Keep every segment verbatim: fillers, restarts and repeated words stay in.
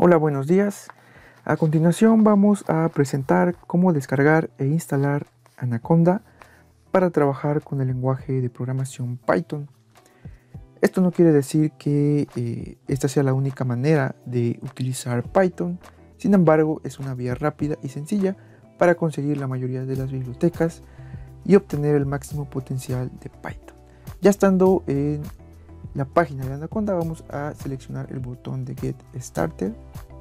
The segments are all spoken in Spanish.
Hola, buenos días. A continuación vamos a presentar cómo descargar e instalar Anaconda para trabajar con el lenguaje de programación Python. Esto no quiere decir que eh, esta sea la única manera de utilizar Python, sin embargo es una vía rápida y sencilla para conseguir la mayoría de las bibliotecas y obtener el máximo potencial de Python. Ya estando en la página de Anaconda, vamos a seleccionar el botón de Get Started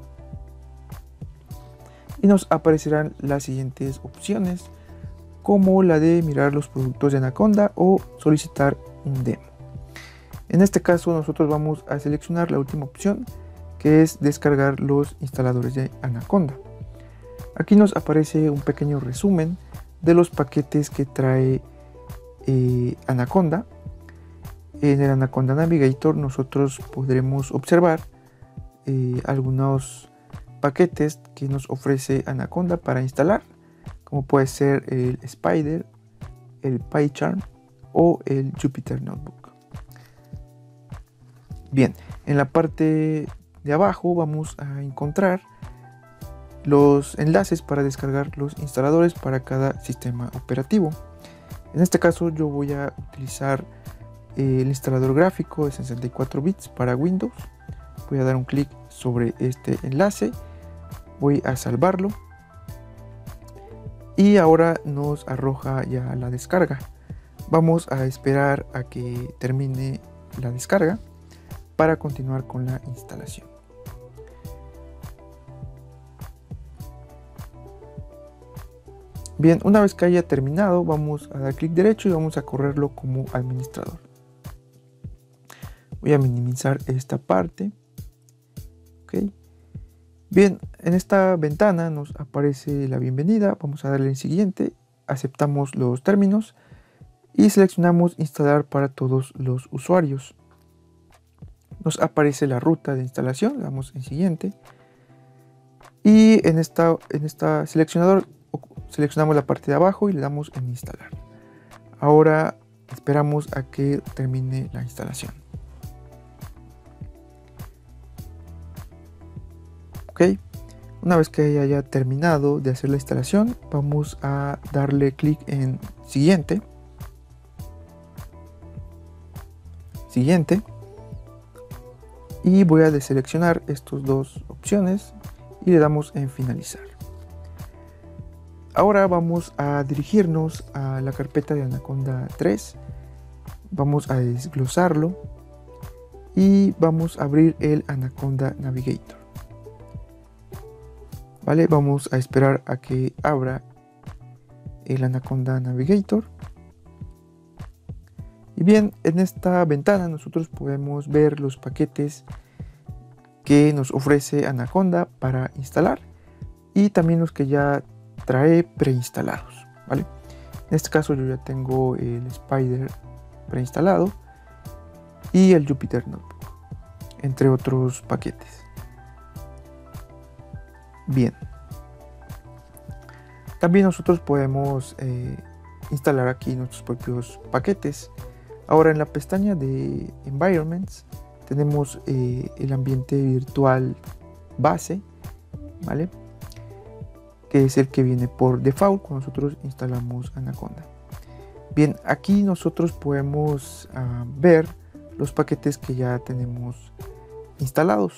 y nos aparecerán las siguientes opciones, como la de mirar los productos de Anaconda o solicitar un demo. En este caso nosotros vamos a seleccionar la última opción, que es descargar los instaladores de Anaconda. Aquí nos aparece un pequeño resumen de los paquetes que trae eh, Anaconda. En el Anaconda Navigator nosotros podremos observar eh, algunos paquetes que nos ofrece Anaconda para instalar, como puede ser el Spider, el PyCharm o el Jupyter Notebook. Bien, en la parte de abajo vamos a encontrar los enlaces para descargar los instaladores para cada sistema operativo. En este caso yo voy a utilizar el instalador gráfico de sesenta y cuatro bits para Windows. Voy a dar un clic sobre este enlace, voy a salvarlo y ahora nos arroja ya la descarga. Vamos a esperar a que termine la descarga para continuar con la instalación. Bien, una vez que haya terminado, vamos a dar clic derecho y vamos a correrlo como administrador. Voy a minimizar esta parte. Okay. Bien, en esta ventana nos aparece la bienvenida. Vamos a darle en siguiente, aceptamos los términos y seleccionamos instalar para todos los usuarios. Nos aparece la ruta de instalación, le damos en siguiente y en esta, en esta seleccionador seleccionamos la parte de abajo y le damos en instalar. Ahora esperamos a que termine la instalación. Ok, una vez que haya terminado de hacer la instalación, vamos a darle clic en siguiente, siguiente, y voy a deseleccionar estas dos opciones y le damos en finalizar. Ahora vamos a dirigirnos a la carpeta de Anaconda tres, vamos a desglosarlo y vamos a abrir el Anaconda Navigator. Vale, vamos a esperar a que abra el Anaconda Navigator. Y bien, en esta ventana nosotros podemos ver los paquetes que nos ofrece Anaconda para instalar y también los que ya trae preinstalados, ¿vale? En este caso yo ya tengo el Spider preinstalado y el Jupyter Notebook, entre otros paquetes. Bien, también nosotros podemos eh, instalar aquí nuestros propios paquetes. Ahora en la pestaña de Environments tenemos eh, el ambiente virtual base, ¿vale? Que es el que viene por default cuando nosotros instalamos Anaconda. Bien, aquí nosotros podemos uh, ver los paquetes que ya tenemos instalados,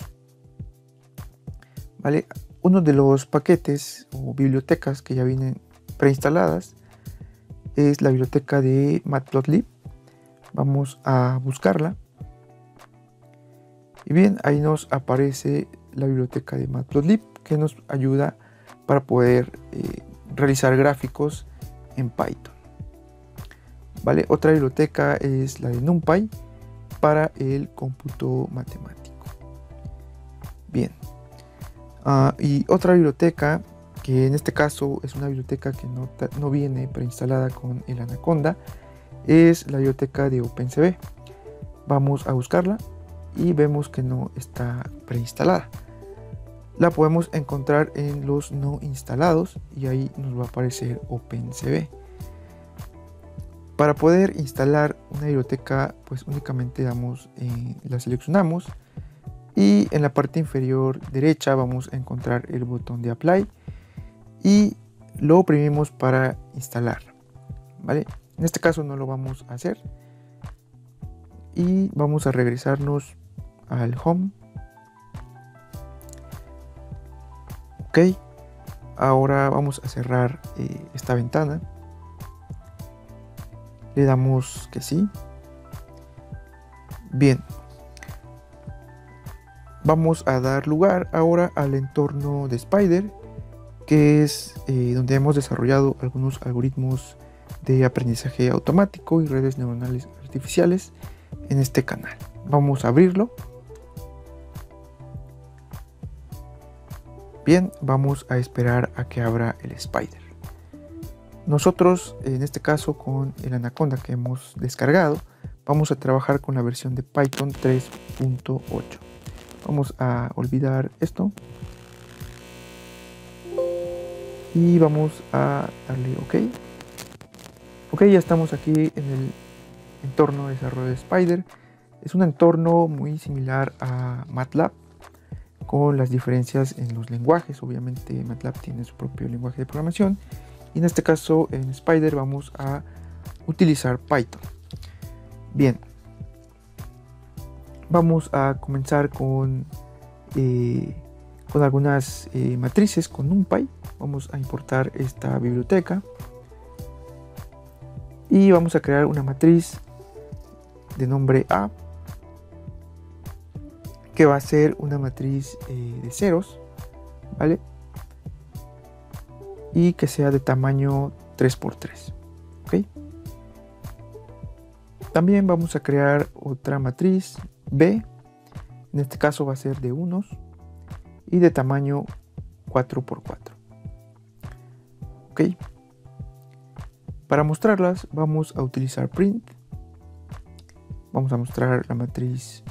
¿vale? Uno de los paquetes o bibliotecas que ya vienen preinstaladas es la biblioteca de Matplotlib. Vamos a buscarla. Y bien, ahí nos aparece la biblioteca de Matplotlib que nos ayuda para poder eh, realizar gráficos en Python. ¿Vale? Otra biblioteca es la de NumPy para el cómputo matemático. Bien. Uh, y otra biblioteca, que en este caso es una biblioteca que no, no viene preinstalada con el Anaconda, es la biblioteca de OpenCV. Vamos a buscarla y vemos que no está preinstalada. La podemos encontrar en los no instalados y ahí nos va a aparecer OpenCV. Para poder instalar una biblioteca, pues únicamente damos, eh, la seleccionamos y en la parte inferior derecha vamos a encontrar el botón de Apply y lo oprimimos para instalar, ¿vale? En este caso no lo vamos a hacer y vamos a regresarnos al Home. Ok, ahora vamos a cerrar eh, esta ventana, le damos que sí. Bien, vamos a dar lugar ahora al entorno de Spyder, que es eh, donde hemos desarrollado algunos algoritmos de aprendizaje automático y redes neuronales artificiales en este canal. Vamos a abrirlo. Bien, vamos a esperar a que abra el Spyder. Nosotros, en este caso con el Anaconda que hemos descargado, vamos a trabajar con la versión de Python tres punto ocho. Vamos a olvidar esto y vamos a darle OK. Ok, ya estamos aquí en el entorno de desarrollo de Spyder. Es un entorno muy similar a MATLAB, con las diferencias en los lenguajes. Obviamente MATLAB tiene su propio lenguaje de programación y en este caso en Spyder vamos a utilizar Python. Bien, vamos a comenzar con, eh, con algunas eh, matrices con NumPy. Vamos a importar esta biblioteca y vamos a crear una matriz de nombre A, que va a ser una matriz eh, de ceros, ¿vale? Y que sea de tamaño tres por tres, ¿ok? También vamos a crear otra matriz B, en este caso va a ser de unos y de tamaño cuatro por cuatro, ¿ok? Para mostrarlas vamos a utilizar print. Vamos a mostrar la matriz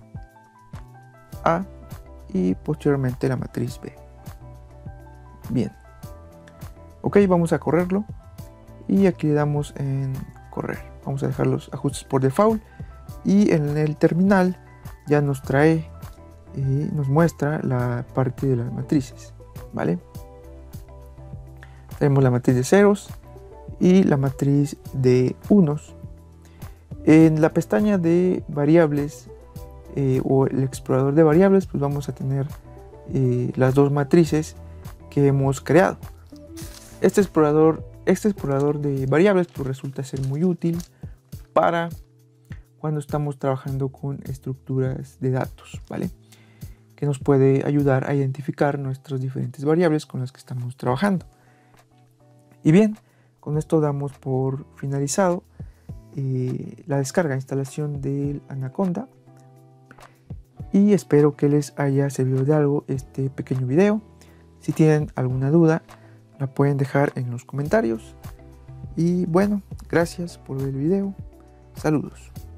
A y posteriormente la matriz B. Bien. Ok, vamos a correrlo y aquí le damos en correr. Vamos a dejar los ajustes por default y en el terminal ya nos trae y nos muestra la parte de las matrices, ¿vale? Tenemos la matriz de ceros y la matriz de unos. En la pestaña de variables eh, o el explorador de variables, pues vamos a tener eh, las dos matrices que hemos creado. Este explorador, este explorador de variables pues resulta ser muy útil para cuando estamos trabajando con estructuras de datos, ¿vale? Que nos puede ayudar a identificar nuestras diferentes variables con las que estamos trabajando. Y bien, con esto damos por finalizado eh, la descarga e instalación del Anaconda y espero que les haya servido de algo este pequeño video. Si tienen alguna duda la pueden dejar en los comentarios y bueno, gracias por ver el video, saludos.